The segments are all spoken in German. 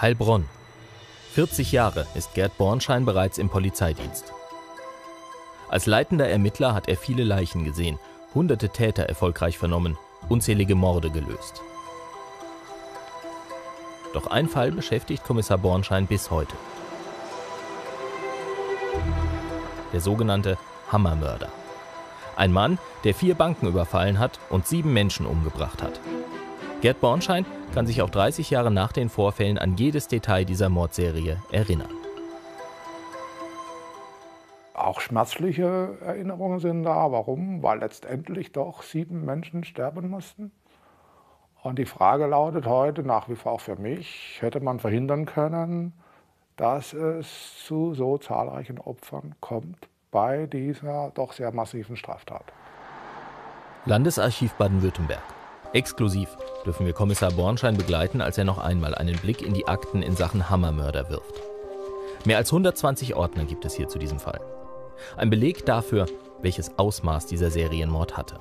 Heilbronn. 40 Jahre ist Gerd Bornschein bereits im Polizeidienst. Als leitender Ermittler hat er viele Leichen gesehen, hunderte Täter erfolgreich vernommen, unzählige Morde gelöst. Doch ein Fall beschäftigt Kommissar Bornschein bis heute. Der sogenannte Hammermörder. Ein Mann, der 4 Banken überfallen hat und 7 Menschen umgebracht hat. Gerd Bornschein kann sich auch 30 Jahre nach den Vorfällen an jedes Detail dieser Mordserie erinnern. Auch schmerzliche Erinnerungen sind da. Warum? Weil letztendlich doch 7 Menschen sterben mussten. Und die Frage lautet heute nach wie vor auch für mich, hätte man verhindern können, dass es zu so zahlreichen Opfern kommt bei dieser doch sehr massiven Straftat. Landesarchiv Baden-Württemberg. Exklusiv dürfen wir Kommissar Bornschein begleiten, als er noch einmal einen Blick in die Akten in Sachen Hammermörder wirft. Mehr als 120 Ordner gibt es hier zu diesem Fall. Ein Beleg dafür, welches Ausmaß dieser Serienmord hatte.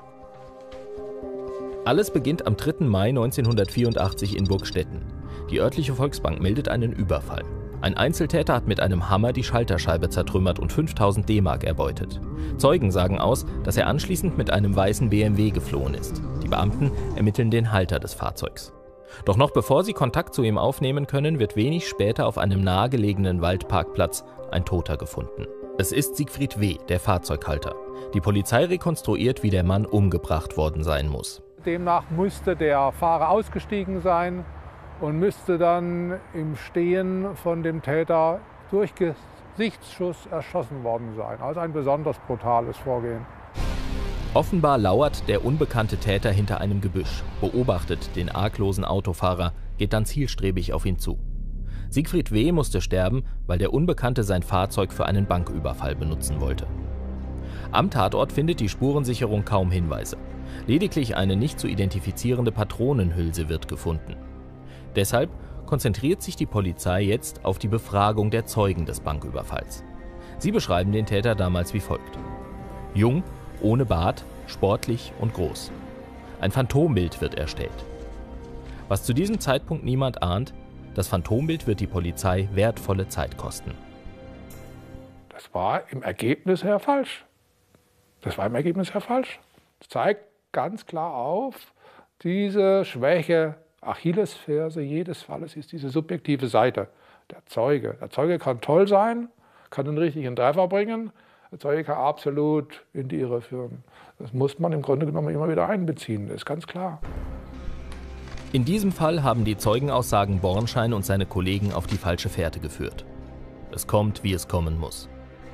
Alles beginnt am 3. Mai 1984 in Burgstetten. Die örtliche Volksbank meldet einen Überfall. Ein Einzeltäter hat mit einem Hammer die Schalterscheibe zertrümmert und 5000 D-Mark erbeutet. Zeugen sagen aus, dass er anschließend mit einem weißen BMW geflohen ist. Die Beamten ermitteln den Halter des Fahrzeugs. Doch noch bevor sie Kontakt zu ihm aufnehmen können, wird wenig später auf einem nahegelegenen Waldparkplatz ein Toter gefunden. Es ist Siegfried W., der Fahrzeughalter. Die Polizei rekonstruiert, wie der Mann umgebracht worden sein muss. Demnach müsste der Fahrer ausgestiegen sein und müsste dann im Stehen von dem Täter durch Gesichtsschuss erschossen worden sein. Also ein besonders brutales Vorgehen. Offenbar lauert der unbekannte Täter hinter einem Gebüsch, beobachtet den arglosen Autofahrer, geht dann zielstrebig auf ihn zu. Siegfried W. musste sterben, weil der Unbekannte sein Fahrzeug für einen Banküberfall benutzen wollte. Am Tatort findet die Spurensicherung kaum Hinweise. Lediglich eine nicht zu identifizierende Patronenhülse wird gefunden. Deshalb konzentriert sich die Polizei jetzt auf die Befragung der Zeugen des Banküberfalls. Sie beschreiben den Täter damals wie folgt: Jung, ohne Bart, sportlich und groß. Ein Phantombild wird erstellt. Was zu diesem Zeitpunkt niemand ahnt: Das Phantombild wird die Polizei wertvolle Zeit kosten. Das war im Ergebnis her falsch. Das zeigt ganz klar auf, diese Schwäche, Achillesferse jedes Falles ist diese subjektive Seite. Der Zeuge. Der Zeuge kann toll sein, kann den richtigen Treffer bringen. Der Zeuge kann absolut in die Irre führen. Das muss man im Grunde genommen immer wieder einbeziehen, das ist ganz klar. In diesem Fall haben die Zeugenaussagen Bornschein und seine Kollegen auf die falsche Fährte geführt. Es kommt, wie es kommen muss.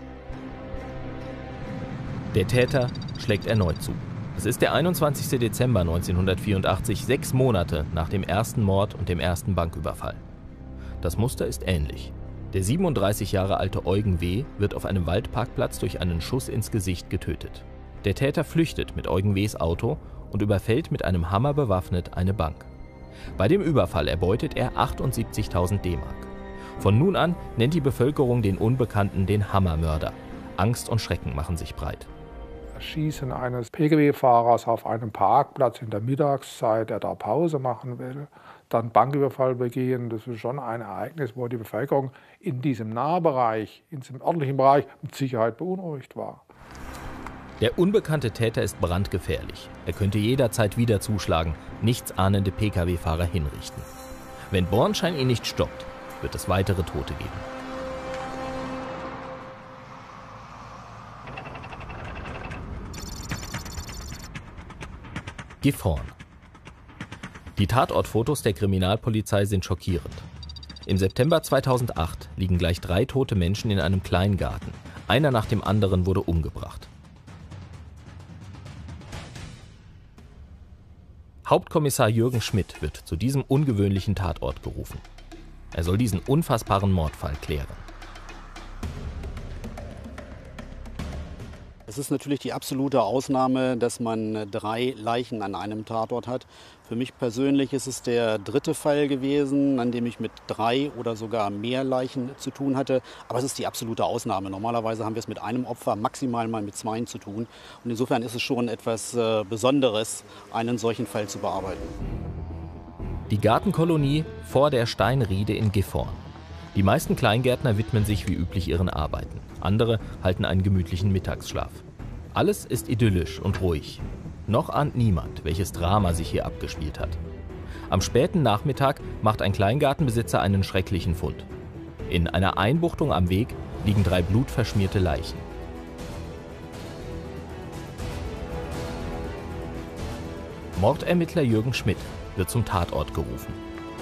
Der Täter schlägt erneut zu. Es ist der 21. Dezember 1984, 6 Monate nach dem ersten Mord und dem ersten Banküberfall. Das Muster ist ähnlich. Der 37 Jahre alte Eugen W. wird auf einem Waldparkplatz durch einen Schuss ins Gesicht getötet. Der Täter flüchtet mit Eugen W.s Auto und überfällt mit einem Hammer bewaffnet eine Bank. Bei dem Überfall erbeutet er 78.000 D-Mark. Von nun an nennt die Bevölkerung den Unbekannten den Hammermörder. Angst und Schrecken machen sich breit. Schießen eines Pkw-Fahrers auf einem Parkplatz in der Mittagszeit, der da Pause machen will, dann Banküberfall begehen, das ist schon ein Ereignis, wo die Bevölkerung in diesem Nahbereich, in diesem örtlichen Bereich mit Sicherheit beunruhigt war. Der unbekannte Täter ist brandgefährlich. Er könnte jederzeit wieder zuschlagen, nichtsahnende Pkw-Fahrer hinrichten. Wenn Bornschein ihn nicht stoppt, wird es weitere Tote geben. Gifhorn. Die Tatortfotos der Kriminalpolizei sind schockierend. Im September 2008 liegen gleich 3 tote Menschen in einem Kleingarten. Einer nach dem anderen wurde umgebracht. Hauptkommissar Jürgen Schmidt wird zu diesem ungewöhnlichen Tatort gerufen. Er soll diesen unfassbaren Mordfall klären. Es ist natürlich die absolute Ausnahme, dass man 3 Leichen an einem Tatort hat. Für mich persönlich ist es der 3. Fall gewesen, an dem ich mit 3 oder sogar mehr Leichen zu tun hatte. Aber es ist die absolute Ausnahme. Normalerweise haben wir es mit einem Opfer, maximal mal mit 2 zu tun. Und insofern ist es schon etwas Besonderes, einen solchen Fall zu bearbeiten. Die Gartenkolonie vor der Steinriede in Gifhorn. Die meisten Kleingärtner widmen sich wie üblich ihren Arbeiten. Andere halten einen gemütlichen Mittagsschlaf. Alles ist idyllisch und ruhig. Noch ahnt niemand, welches Drama sich hier abgespielt hat. Am späten Nachmittag macht ein Kleingartenbesitzer einen schrecklichen Fund. In einer Einbuchtung am Weg liegen 3 blutverschmierte Leichen. Mordermittler Jürgen Schmidt wird zum Tatort gerufen.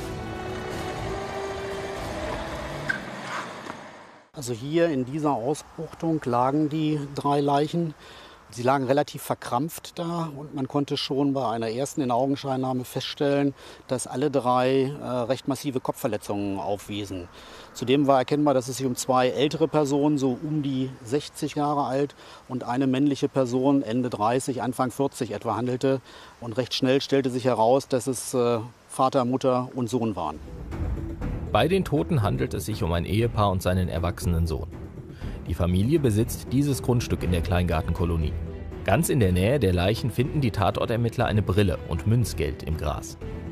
Also hier in dieser Ausbuchtung lagen die 3 Leichen. Sie lagen relativ verkrampft da und man konnte schon bei einer ersten Inaugenscheinnahme feststellen, dass alle 3 recht massive Kopfverletzungen aufwiesen. Zudem war erkennbar, dass es sich um 2 ältere Personen, so um die 60 Jahre alt, und eine männliche Person, Ende 30, Anfang 40 etwa, handelte. Und recht schnell stellte sich heraus, dass es Vater, Mutter und Sohn waren. Bei den Toten handelt es sich um ein Ehepaar und seinen erwachsenen Sohn. Die Familie besitzt dieses Grundstück in der Kleingartenkolonie. Ganz in der Nähe der Leichen finden die Tatortermittler eine Brille und Münzgeld im Gras.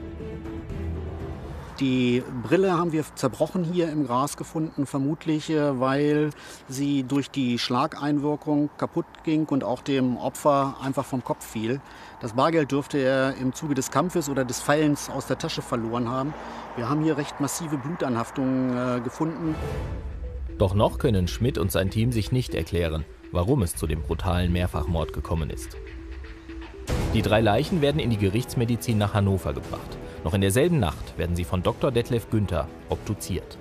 Die Brille haben wir zerbrochen hier im Gras gefunden, vermutlich weil sie durch die Schlageinwirkung kaputt ging und auch dem Opfer einfach vom Kopf fiel. Das Bargeld dürfte er im Zuge des Kampfes oder des Fallens aus der Tasche verloren haben. Wir haben hier recht massive Blutanhaftungen gefunden. Doch noch können Schmidt und sein Team sich nicht erklären, warum es zu dem brutalen Mehrfachmord gekommen ist. Die 3 Leichen werden in die Gerichtsmedizin nach Hannover gebracht. Noch in derselben Nacht werden sie von Dr. Detlef Günther obduziert.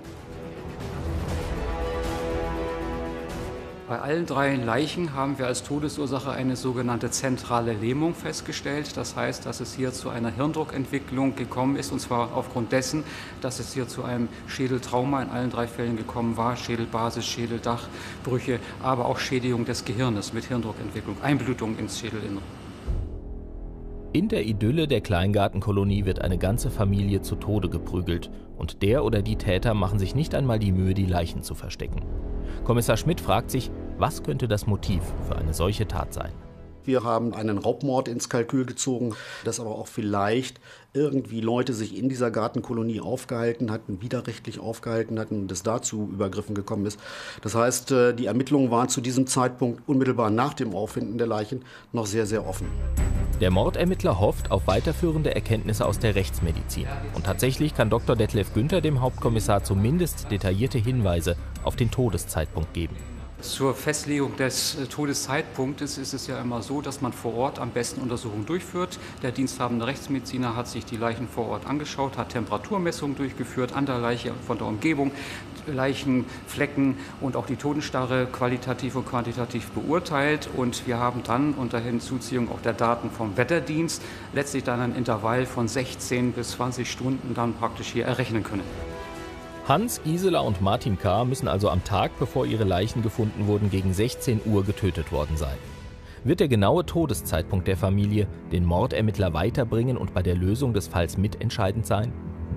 Bei allen 3 Leichen haben wir als Todesursache eine sogenannte zentrale Lähmung festgestellt. Das heißt, dass es hier zu einer Hirndruckentwicklung gekommen ist, und zwar aufgrund dessen, dass es hier zu einem Schädeltrauma in allen 3 Fällen gekommen war. Schädelbasis, Schädeldachbrüche, aber auch Schädigung des Gehirnes mit Hirndruckentwicklung, Einblutung ins Schädelinnere. In der Idylle der Kleingartenkolonie wird eine ganze Familie zu Tode geprügelt und der oder die Täter machen sich nicht einmal die Mühe, die Leichen zu verstecken. Kommissar Schmidt fragt sich, was könnte das Motiv für eine solche Tat sein? Wir haben einen Raubmord ins Kalkül gezogen, dass aber auch vielleicht irgendwie Leute sich in dieser Gartenkolonie aufgehalten hatten, widerrechtlich aufgehalten hatten und es dazu Übergriffen gekommen ist. Das heißt, die Ermittlungen waren zu diesem Zeitpunkt unmittelbar nach dem Auffinden der Leichen noch sehr, sehr offen. Der Mordermittler hofft auf weiterführende Erkenntnisse aus der Rechtsmedizin. Und tatsächlich kann Dr. Detlef Günther dem Hauptkommissar zumindest detaillierte Hinweise auf den Todeszeitpunkt geben. Zur Festlegung des Todeszeitpunktes ist es ja immer so, dass man vor Ort am besten Untersuchungen durchführt. Der diensthabende Rechtsmediziner hat sich die Leichen vor Ort angeschaut, hat Temperaturmessungen durchgeführt an der Leiche von der Umgebung, Leichenflecken und auch die Totenstarre qualitativ und quantitativ beurteilt. Und wir haben dann unter Hinzuziehung auch der Daten vom Wetterdienst letztlich dann ein Intervall von 16 bis 20 Stunden dann praktisch hier errechnen können. Hans, Gisela und Martin K. müssen also am Tag, bevor ihre Leichen gefunden wurden, gegen 16 Uhr getötet worden sein. Wird der genaue Todeszeitpunkt der Familie den Mordermittler weiterbringen und bei der Lösung des Falls mitentscheidend sein?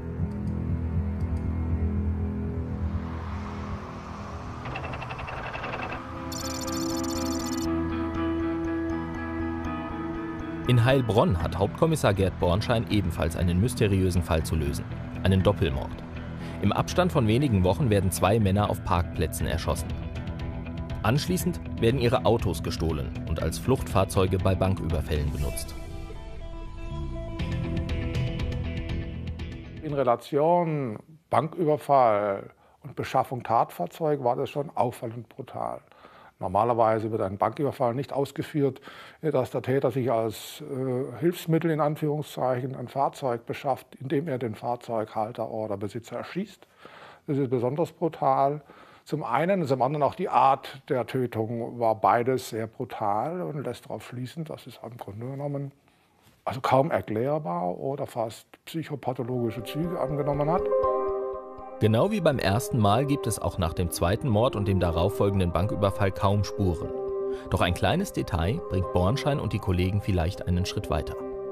In Heilbronn hat Hauptkommissar Gerd Bornschein ebenfalls einen mysteriösen Fall zu lösen: einen Doppelmord. Im Abstand von wenigen Wochen werden 2 Männer auf Parkplätzen erschossen. Anschließend werden ihre Autos gestohlen und als Fluchtfahrzeuge bei Banküberfällen benutzt. In Relation Banküberfall und Beschaffung Tatfahrzeug war das schon auffallend brutal. Normalerweise wird ein Banküberfall nicht ausgeführt, dass der Täter sich als Hilfsmittel in Anführungszeichen ein Fahrzeug beschafft, indem er den Fahrzeughalter oder Besitzer erschießt. Das ist besonders brutal. Zum einen, zum anderen auch die Art der Tötung war beides sehr brutal und lässt darauf schließen, dass es im Grunde genommen also kaum erklärbar oder fast psychopathologische Züge angenommen hat. Genau wie beim ersten Mal gibt es auch nach dem zweiten Mord und dem darauffolgenden Banküberfall kaum Spuren. Doch ein kleines Detail bringt Bornschein und die Kollegen vielleicht einen Schritt weiter.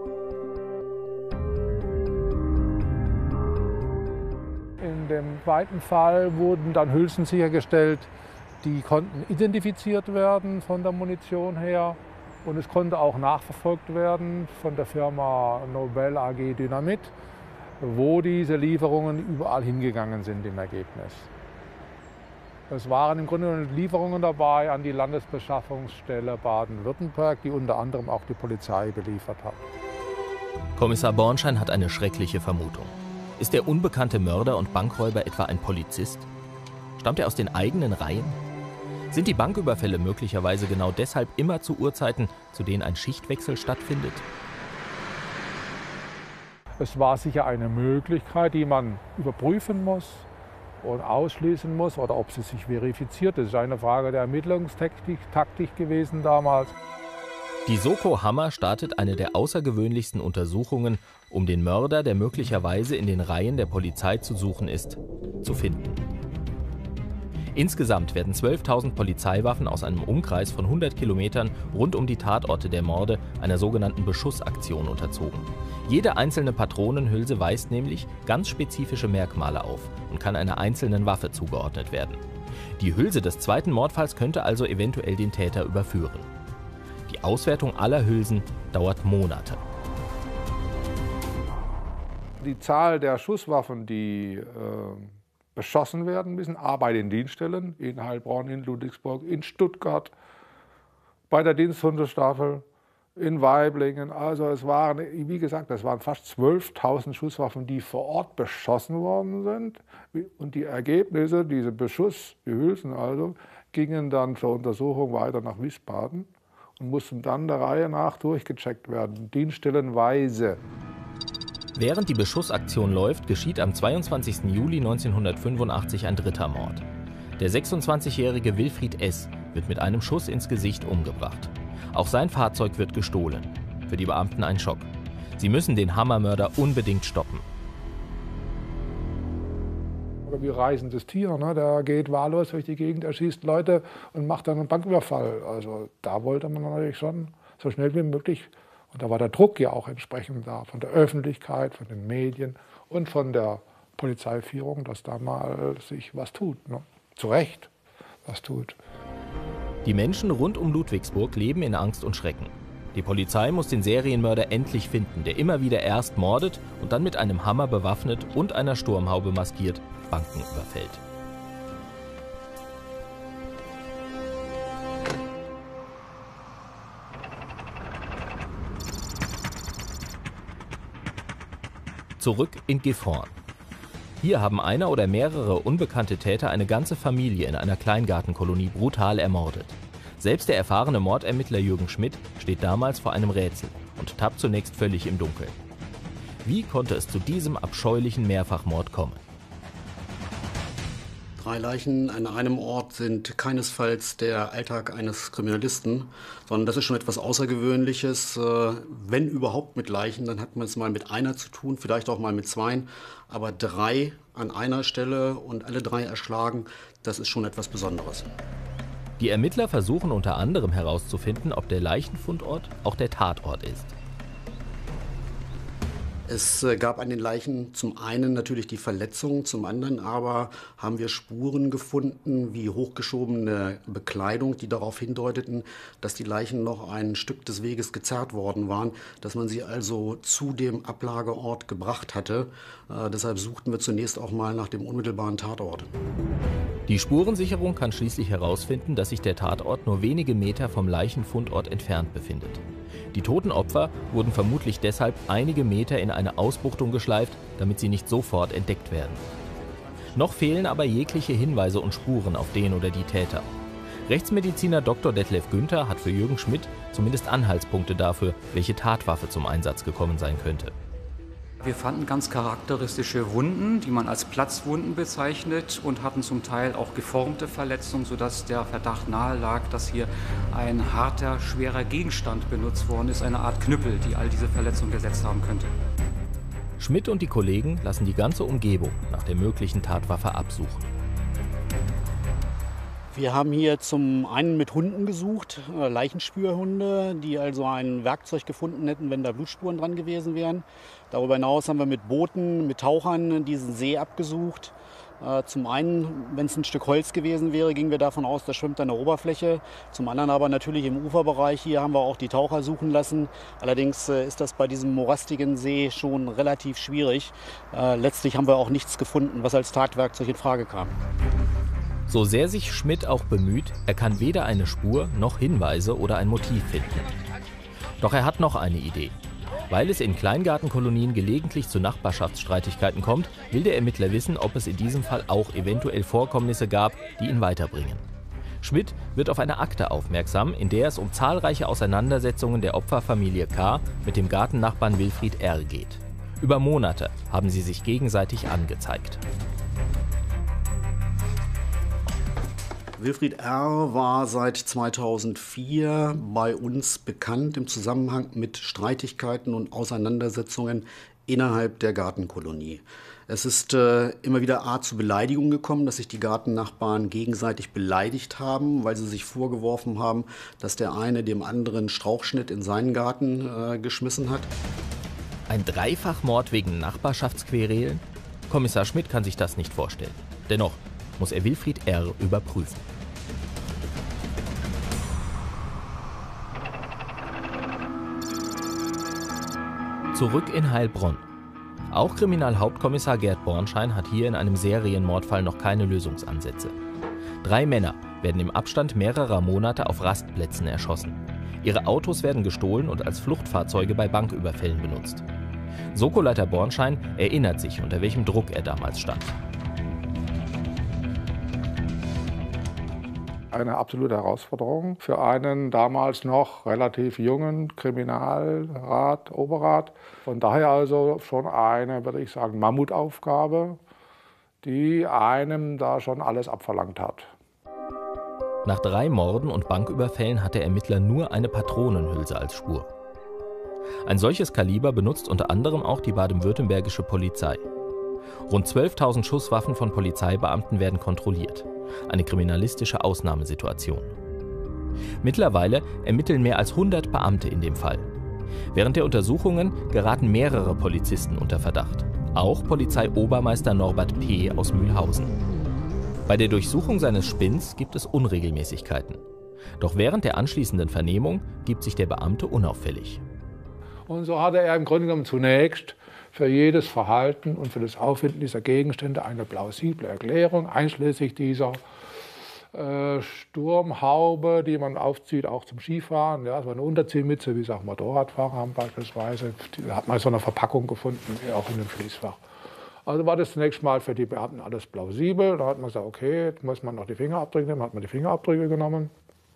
In dem zweiten Fall wurden dann Hülsen sichergestellt, die konnten identifiziert werden von der Munition her. Und es konnte auch nachverfolgt werden von der Firma Nobel AG Dynamit, wo diese Lieferungen überall hingegangen sind im Ergebnis. Es waren im Grunde Lieferungen dabei an die Landesbeschaffungsstelle Baden-Württemberg, die unter anderem auch die Polizei beliefert hat. Kommissar Bornschein hat eine schreckliche Vermutung. Ist der unbekannte Mörder und Bankräuber etwa ein Polizist? Stammt er aus den eigenen Reihen? Sind die Banküberfälle möglicherweise genau deshalb immer zu Uhrzeiten, zu denen ein Schichtwechsel stattfindet? Es war sicher eine Möglichkeit, die man überprüfen muss und ausschließen muss, oder ob sie sich verifiziert. Das ist eine Frage der Ermittlungstaktik gewesen damals. Die Soko Hammer startet eine der außergewöhnlichsten Untersuchungen, um den Mörder, der möglicherweise in den Reihen der Polizei zu suchen ist, zu finden. Insgesamt werden 12.000 Polizeiwaffen aus einem Umkreis von 100 Kilometern rund um die Tatorte der Morde einer sogenannten Beschussaktion unterzogen. Jede einzelne Patronenhülse weist nämlich ganz spezifische Merkmale auf und kann einer einzelnen Waffe zugeordnet werden. Die Hülse des zweiten Mordfalls könnte also eventuell den Täter überführen. Die Auswertung aller Hülsen dauert Monate. Die Zahl der Schusswaffen, die beschossen werden müssen, bei den Dienststellen in Heilbronn, in Ludwigsburg, in Stuttgart, bei der Diensthundestaffel, in Waiblingen. Also es waren, wie gesagt, das waren fast 12.000 Schusswaffen, die vor Ort beschossen worden sind. Und die Ergebnisse, diese Beschuss, die Hülsen also, gingen dann zur Untersuchung weiter nach Wiesbaden und mussten dann der Reihe nach durchgecheckt werden, dienststellenweise. Während die Beschussaktion läuft, geschieht am 22. Juli 1985 ein dritter Mord. Der 26-jährige Wilfried S. wird mit einem Schuss ins Gesicht umgebracht. Auch sein Fahrzeug wird gestohlen. Für die Beamten ein Schock. Sie müssen den Hammermörder unbedingt stoppen. Wie reisendes Tier, ne? Der geht wahllos durch die Gegend, erschießt Leute und macht dann einen Banküberfall. Also da wollte man natürlich schon so schnell wie möglich. Und da war der Druck ja auch entsprechend da, von der Öffentlichkeit, von den Medien und von der Polizeiführung, dass da mal sich was tut. Ne? Zu Recht was tut. Die Menschen rund um Ludwigsburg leben in Angst und Schrecken. Die Polizei muss den Serienmörder endlich finden, der immer wieder erst mordet und dann mit einem Hammer bewaffnet und einer Sturmhaube maskiert Banken überfällt. Zurück in Gifhorn. Hier haben einer oder mehrere unbekannte Täter eine ganze Familie in einer Kleingartenkolonie brutal ermordet. Selbst der erfahrene Mordermittler Jürgen Schmidt steht damals vor einem Rätsel und tappt zunächst völlig im Dunkeln. Wie konnte es zu diesem abscheulichen Mehrfachmord kommen? 3 Leichen an einem Ort sind keinesfalls der Alltag eines Kriminalisten, sondern das ist schon etwas Außergewöhnliches. Wenn überhaupt mit Leichen, dann hat man es mal mit einer zu tun, vielleicht auch mal mit 2. Aber 3 an einer Stelle und alle 3 erschlagen, das ist schon etwas Besonderes. Die Ermittler versuchen unter anderem herauszufinden, ob der Leichenfundort auch der Tatort ist. Es gab an den Leichen zum einen natürlich die Verletzungen, zum anderen aber haben wir Spuren gefunden, wie hochgeschobene Bekleidung, die darauf hindeuteten, dass die Leichen noch ein Stück des Weges gezerrt worden waren, dass man sie also zu dem Ablageort gebracht hatte. Deshalb suchten wir zunächst auch mal nach dem unmittelbaren Tatort. Die Spurensicherung kann schließlich herausfinden, dass sich der Tatort nur wenige Meter vom Leichenfundort entfernt befindet. Die toten Opfer wurden vermutlich deshalb einige Meter in eine Ausbuchtung geschleift, damit sie nicht sofort entdeckt werden. Noch fehlen aber jegliche Hinweise und Spuren auf den oder die Täter. Rechtsmediziner Dr. Detlef Günther hat für Jürgen Schmidt zumindest Anhaltspunkte dafür, welche Tatwaffe zum Einsatz gekommen sein könnte. Wir fanden ganz charakteristische Wunden, die man als Platzwunden bezeichnet, und hatten zum Teil auch geformte Verletzungen, sodass der Verdacht nahe lag, dass hier ein harter, schwerer Gegenstand benutzt worden ist, eine Art Knüppel, die all diese Verletzungen gesetzt haben könnte. Schmidt und die Kollegen lassen die ganze Umgebung nach der möglichen Tatwaffe absuchen. Wir haben hier zum einen mit Hunden gesucht, Leichenspürhunde, die also ein Werkzeug gefunden hätten, wenn da Blutspuren dran gewesen wären. Darüber hinaus haben wir mit Booten, mit Tauchern diesen See abgesucht. Zum einen, wenn es ein Stück Holz gewesen wäre, gingen wir davon aus, das schwimmt an der Oberfläche. Zum anderen aber natürlich im Uferbereich. Hier haben wir auch die Taucher suchen lassen. Allerdings ist das bei diesem morastigen See schon relativ schwierig. Letztlich haben wir auch nichts gefunden, was als Tatwerkzeug in Frage kam. So sehr sich Schmidt auch bemüht, er kann weder eine Spur noch Hinweise oder ein Motiv finden. Doch er hat noch eine Idee. Weil es in Kleingartenkolonien gelegentlich zu Nachbarschaftsstreitigkeiten kommt, will der Ermittler wissen, ob es in diesem Fall auch eventuell Vorkommnisse gab, die ihn weiterbringen. Schmidt wird auf eine Akte aufmerksam, in der es um zahlreiche Auseinandersetzungen der Opferfamilie K. mit dem Gartennachbarn Wilfried R. geht. Über Monate haben sie sich gegenseitig angezeigt. Wilfried R. war seit 2004 bei uns bekannt im Zusammenhang mit Streitigkeiten und Auseinandersetzungen innerhalb der Gartenkolonie. Es ist immer wieder zu Beleidigungen gekommen, dass sich die Gartennachbarn gegenseitig beleidigt haben, weil sie sich vorgeworfen haben, dass der eine dem anderen Strauchschnitt in seinen Garten geschmissen hat. Ein Dreifachmord wegen Nachbarschaftsquerelen? Kommissar Schmidt kann sich das nicht vorstellen. Dennoch muss er Wilfried R. überprüfen. Zurück in Heilbronn. Auch Kriminalhauptkommissar Gerd Bornschein hat hier in einem Serienmordfall noch keine Lösungsansätze. 3 Männer werden im Abstand mehrerer Monate auf Rastplätzen erschossen. Ihre Autos werden gestohlen und als Fluchtfahrzeuge bei Banküberfällen benutzt. Soko-Leiter Bornschein erinnert sich, unter welchem Druck er damals stand. Eine absolute Herausforderung für einen damals noch relativ jungen Kriminalrat, Oberrat. Von daher also schon eine, würde ich sagen, Mammutaufgabe, die einem da schon alles abverlangt hat. Nach 3 Morden und Banküberfällen hat der Ermittler nur eine Patronenhülse als Spur. Ein solches Kaliber benutzt unter anderem auch die baden-württembergische Polizei. Rund 12.000 Schusswaffen von Polizeibeamten werden kontrolliert. Eine kriminalistische Ausnahmesituation. Mittlerweile ermitteln mehr als 100 Beamte in dem Fall. Während der Untersuchungen geraten mehrere Polizisten unter Verdacht. Auch Polizeiobermeister Norbert P. aus Mühlhausen. Bei der Durchsuchung seines Spinns gibt es Unregelmäßigkeiten. Doch während der anschließenden Vernehmung gibt sich der Beamte unauffällig. Und so hatte er im Grunde genommen zunächst für jedes Verhalten und für das Auffinden dieser Gegenstände eine plausible Erklärung, einschließlich dieser Sturmhaube, die man aufzieht, auch zum Skifahren. Ja, das war eine Unterziehmütze, wie es auch Motorradfahrer haben beispielsweise. Da hat man so eine Verpackung gefunden, auch in dem Schließfach. Also war das zunächst mal für die Beamten alles plausibel. Da hat man gesagt, okay, jetzt muss man noch die Fingerabdrücke nehmen, hat man die Fingerabdrücke genommen.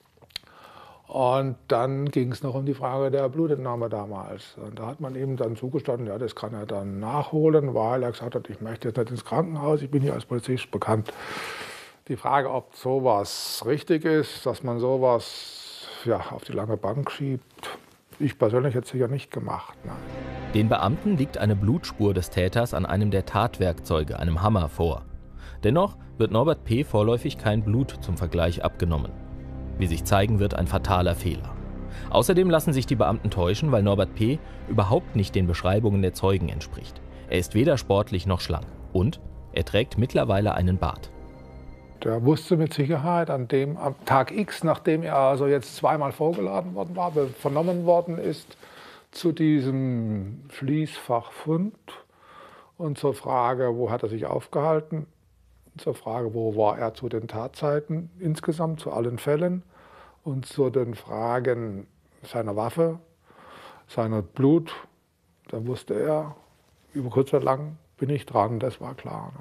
Und dann ging es noch um die Frage der Blutentnahme damals. Und da hat man ihm dann zugestanden, ja, das kann er dann nachholen, weil er gesagt hat, ich möchte jetzt nicht ins Krankenhaus, ich bin hier als Polizist bekannt. Die Frage, ob sowas richtig ist, dass man sowas auf die lange Bank schiebt, ich persönlich hätte es sicher nicht gemacht. Nein. Den Beamten liegt eine Blutspur des Täters an einem der Tatwerkzeuge, einem Hammer, vor. Dennoch wird Norbert P. vorläufig kein Blut zum Vergleich abgenommen. Wie sich zeigen wird, ein fataler Fehler. Außerdem lassen sich die Beamten täuschen, weil Norbert P. überhaupt nicht den Beschreibungen der Zeugen entspricht. Er ist weder sportlich noch schlank. Und er trägt mittlerweile einen Bart. Der wusste mit Sicherheit am Tag X, nachdem er also jetzt zweimal vorgeladen worden war, vernommen worden ist, zu diesem Schließfachfund und zur Frage, wo hat er sich aufgehalten, zur Frage, wo war er zu den Tatzeiten insgesamt, zu allen Fällen und zu den Fragen seiner Waffe, seiner Blut. Da wusste er, über kurz oder lang bin ich dran, das war klar.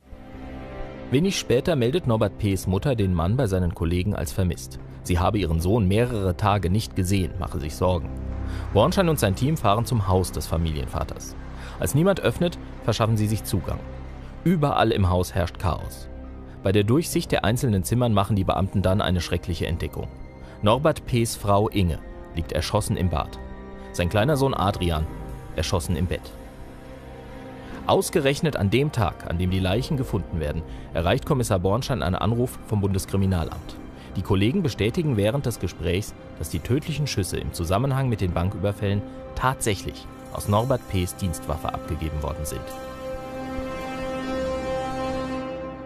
Wenig später meldet Norbert P.s Mutter den Mann bei seinen Kollegen als vermisst. Sie habe ihren Sohn mehrere Tage nicht gesehen, mache sich Sorgen. Bornschein und sein Team fahren zum Haus des Familienvaters. Als niemand öffnet, verschaffen sie sich Zugang. Überall im Haus herrscht Chaos. Bei der Durchsicht der einzelnen Zimmern machen die Beamten dann eine schreckliche Entdeckung. Norbert P.s Frau Inge liegt erschossen im Bad. Sein kleiner Sohn Adrian erschossen im Bett. Ausgerechnet an dem Tag, an dem die Leichen gefunden werden, erreicht Kommissar Bornschein einen Anruf vom Bundeskriminalamt. Die Kollegen bestätigen während des Gesprächs, dass die tödlichen Schüsse im Zusammenhang mit den Banküberfällen tatsächlich aus Norbert P.s Dienstwaffe abgegeben worden sind.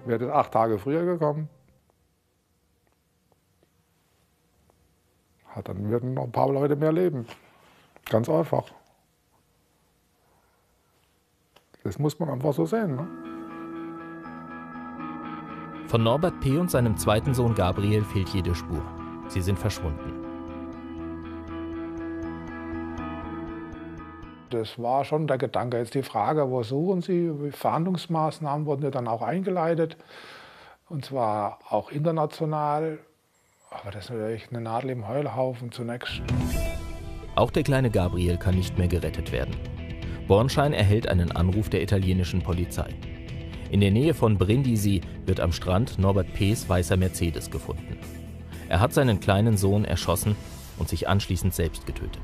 Wäre das 8 Tage früher gekommen, dann würden noch ein paar Leute mehr leben. Ganz einfach. Das muss man einfach so sehen. Ne? Von Norbert P. und seinem zweiten Sohn Gabriel fehlt jede Spur. Sie sind verschwunden. Das war schon der Gedanke. Jetzt die Frage, wo suchen Sie? Verhandlungsmaßnahmen wurden ja dann auch eingeleitet. Und zwar auch international. Aber das ist natürlich eine Nadel im Heuhaufen zunächst. Auch der kleine Gabriel kann nicht mehr gerettet werden. Bornschein erhält einen Anruf der italienischen Polizei. In der Nähe von Brindisi wird am Strand Norbert P.s weißer Mercedes gefunden. Er hat seinen kleinen Sohn erschossen und sich anschließend selbst getötet.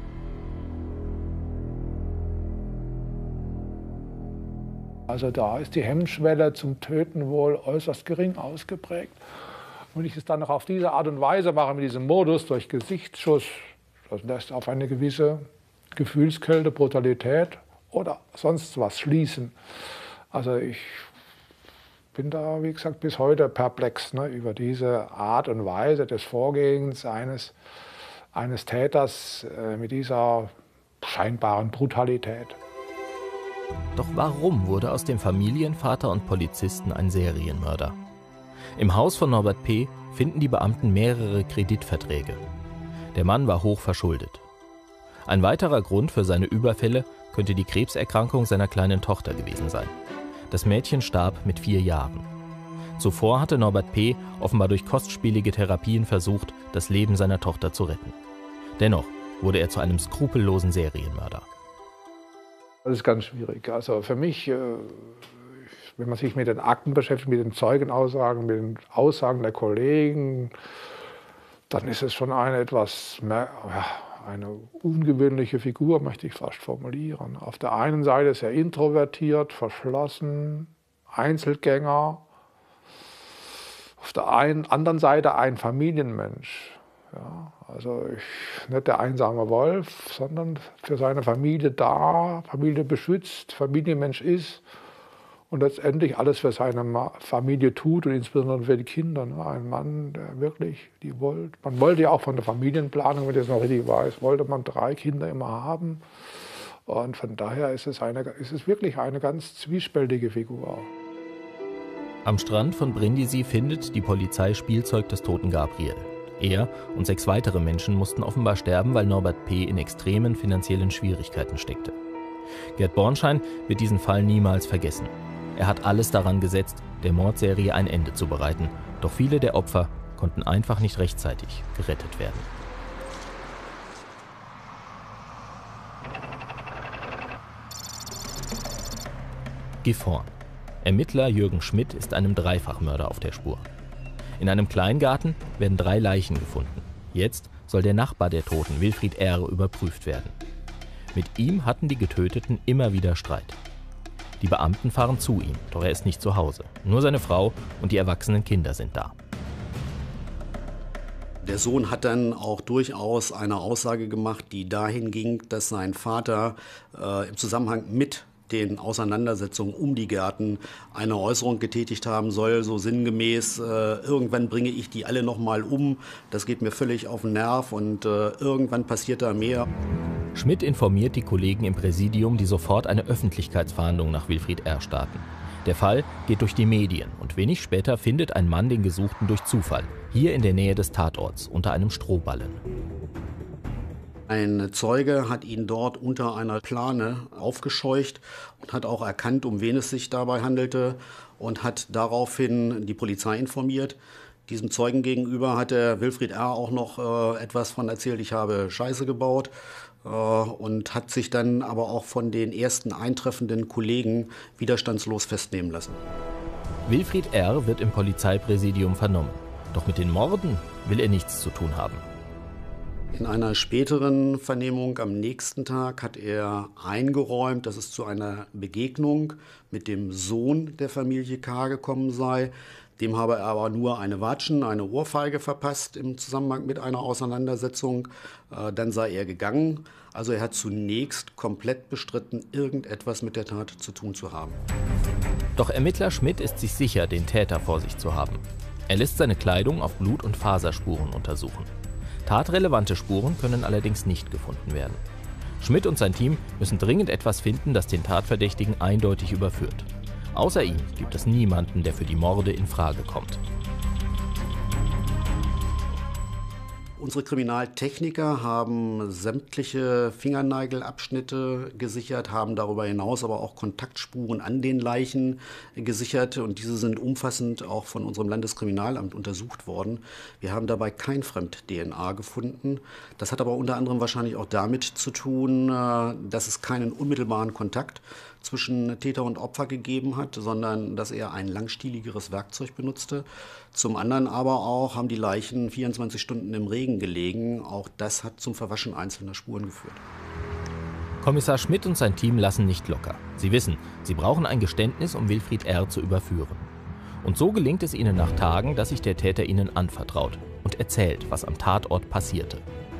Also da ist die Hemmschwelle zum Töten wohl äußerst gering ausgeprägt. Wenn ich es dann noch auf diese Art und Weise mache, mit diesem Modus durch Gesichtsschuss, das lässt auf eine gewisse Gefühlskälte, Brutalität oder sonst was schließen. Also ich bin da, wie gesagt, bis heute perplex, ne, über diese Art und Weise des Vorgehens eines Täters mit dieser scheinbaren Brutalität. Doch warum wurde aus dem Familienvater und Polizisten ein Serienmörder? Im Haus von Norbert P. finden die Beamten mehrere Kreditverträge. Der Mann war hoch verschuldet. Ein weiterer Grund für seine Überfälle könnte die Krebserkrankung seiner kleinen Tochter gewesen sein. Das Mädchen starb mit 4 Jahren. Zuvor hatte Norbert P. offenbar durch kostspielige Therapien versucht, das Leben seiner Tochter zu retten. Dennoch wurde er zu einem skrupellosen Serienmörder. Das ist ganz schwierig. Also für mich, wenn man sich mit den Akten beschäftigt, mit den Zeugenaussagen, mit den Aussagen der Kollegen, dann ist es schon eine ungewöhnliche Figur, möchte ich fast formulieren. Auf der einen Seite sehr introvertiert, verschlossen, Einzelgänger. Auf der anderen Seite ein Familienmensch. Ja, also nicht der einsame Wolf, sondern für seine Familie da, Familie beschützt, Familienmensch ist und letztendlich alles für seine Familie tut und insbesondere für die Kinder. Ne? Ein Mann, der wirklich, man wollte ja auch von der Familienplanung, wenn ich das noch richtig weiß, wollte man 3 Kinder immer haben. Und von daher ist es wirklich eine ganz zwiespältige Figur. Am Strand von Brindisi findet die Polizei Spielzeug des toten Gabriel. Er und 6 weitere Menschen mussten offenbar sterben, weil Norbert P. in extremen finanziellen Schwierigkeiten steckte. Gerd Bornschein wird diesen Fall niemals vergessen. Er hat alles daran gesetzt, der Mordserie ein Ende zu bereiten. Doch viele der Opfer konnten einfach nicht rechtzeitig gerettet werden. Gifhorn. Ermittler Jürgen Schmidt ist einem Dreifachmörder auf der Spur. In einem Kleingarten werden 3 Leichen gefunden. Jetzt soll der Nachbar der Toten, Wilfried R., überprüft werden. Mit ihm hatten die Getöteten immer wieder Streit. Die Beamten fahren zu ihm, doch er ist nicht zu Hause. Nur seine Frau und die erwachsenen Kinder sind da. Der Sohn hat dann auch durchaus eine Aussage gemacht, die dahin ging, dass sein Vater im Zusammenhang mit den Auseinandersetzungen um die Gärten eine Äußerung getätigt haben soll, so sinngemäß, irgendwann bringe ich die alle noch mal um, das geht mir völlig auf den Nerv und irgendwann passiert da mehr. Schmidt informiert die Kollegen im Präsidium, die sofort eine Öffentlichkeitsfahndung nach Wilfried R. starten. Der Fall geht durch die Medien und wenig später findet ein Mann den Gesuchten durch Zufall, hier in der Nähe des Tatorts, unter einem Strohballen. Ein Zeuge hat ihn dort unter einer Plane aufgescheucht und hat auch erkannt, um wen es sich dabei handelte und hat daraufhin die Polizei informiert. Diesem Zeugen gegenüber hat der Wilfried R. auch noch etwas von erzählt, ich habe Scheiße gebaut und hat sich dann aber auch von den ersten eintreffenden Kollegen widerstandslos festnehmen lassen. Wilfried R. wird im Polizeipräsidium vernommen. Doch mit den Morden will er nichts zu tun haben. In einer späteren Vernehmung am nächsten Tag hat er eingeräumt, dass es zu einer Begegnung mit dem Sohn der Familie K. gekommen sei. Dem habe er aber nur eine Watschen, eine Ohrfeige verpasst im Zusammenhang mit einer Auseinandersetzung. Dann sei er gegangen. Also er hat zunächst komplett bestritten, irgendetwas mit der Tat zu tun zu haben. Doch Ermittler Schmidt ist sich sicher, den Täter vor sich zu haben. Er lässt seine Kleidung auf Blut- und Faserspuren untersuchen. Tatrelevante Spuren können allerdings nicht gefunden werden. Schmidt und sein Team müssen dringend etwas finden, das den Tatverdächtigen eindeutig überführt. Außer ihm gibt es niemanden, der für die Morde in Frage kommt. Unsere Kriminaltechniker haben sämtliche Fingernagelabschnitte gesichert, haben darüber hinaus aber auch Kontaktspuren an den Leichen gesichert und diese sind umfassend auch von unserem Landeskriminalamt untersucht worden. Wir haben dabei kein Fremd-DNA gefunden. Das hat aber unter anderem wahrscheinlich auch damit zu tun, dass es keinen unmittelbaren Kontakt zwischen Täter und Opfer gegeben hat, sondern dass er ein langstieligeres Werkzeug benutzte. Zum anderen aber auch haben die Leichen 24 Stunden im Regen gelegen. Auch das hat zum Verwaschen einzelner Spuren geführt. Kommissar Schmidt und sein Team lassen nicht locker. Sie wissen, sie brauchen ein Geständnis, um Wilfried R. zu überführen. Und so gelingt es ihnen nach Tagen, dass sich der Täter ihnen anvertraut und erzählt, was am Tatort passierte.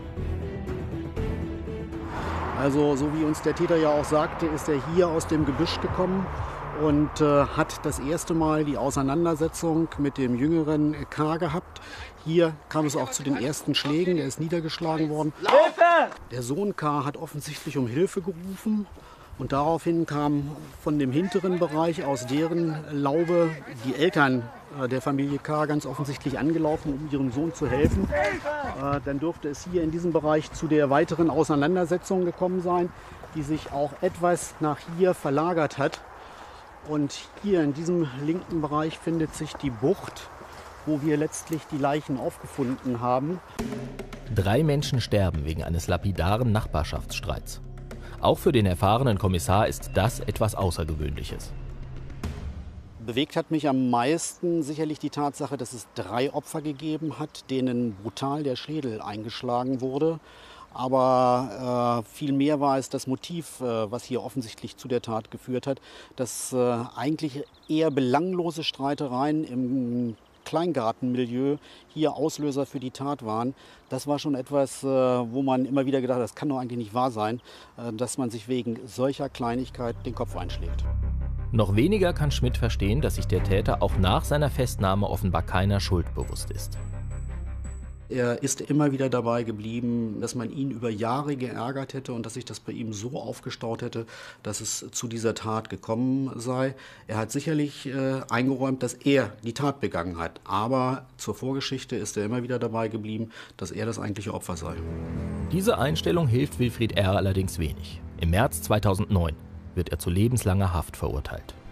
Also so wie uns der Täter ja auch sagte, ist er hier aus dem Gebüsch gekommen und hat das erste Mal die Auseinandersetzung mit dem jüngeren K. gehabt. Hier kam es auch zu den ersten Schlägen, er ist niedergeschlagen worden. Hilfe! Der Sohn K. hat offensichtlich um Hilfe gerufen und daraufhin kamen von dem hinteren Bereich aus deren Laube die Eltern der Familie K. ganz offensichtlich angelaufen, um ihrem Sohn zu helfen. Dann dürfte es hier in diesem Bereich zu der weiteren Auseinandersetzung gekommen sein, die sich auch etwas nach hier verlagert hat. Und hier in diesem linken Bereich findet sich die Bucht, wo wir letztlich die Leichen aufgefunden haben. 3 Menschen sterben wegen eines lapidaren Nachbarschaftsstreits. Auch für den erfahrenen Kommissar ist das etwas Außergewöhnliches. Bewegt hat mich am meisten sicherlich die Tatsache, dass es 3 Opfer gegeben hat, denen brutal der Schädel eingeschlagen wurde. Aber viel mehr war es das Motiv, was hier offensichtlich zu der Tat geführt hat, dass eigentlich eher belanglose Streitereien im Kleingartenmilieu hier Auslöser für die Tat waren. Das war schon etwas, wo man immer wieder gedacht hat, das kann doch eigentlich nicht wahr sein, dass man sich wegen solcher Kleinigkeit den Kopf einschlägt. Noch weniger kann Schmidt verstehen, dass sich der Täter auch nach seiner Festnahme offenbar keiner Schuld bewusst ist. Er ist immer wieder dabei geblieben, dass man ihn über Jahre geärgert hätte und dass sich das bei ihm so aufgestaut hätte, dass es zu dieser Tat gekommen sei. Er hat sicherlich eingeräumt, dass er die Tat begangen hat, aber zur Vorgeschichte ist er immer wieder dabei geblieben, dass er das eigentliche Opfer sei. Diese Einstellung hilft Wilfried R. allerdings wenig. Im März 2009 wird er zu lebenslanger Haft verurteilt.